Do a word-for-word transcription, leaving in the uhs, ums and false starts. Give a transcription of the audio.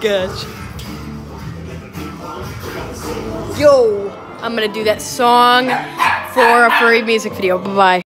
sketch. Yo, I'm gonna do that song for a furry music video. Bye-bye.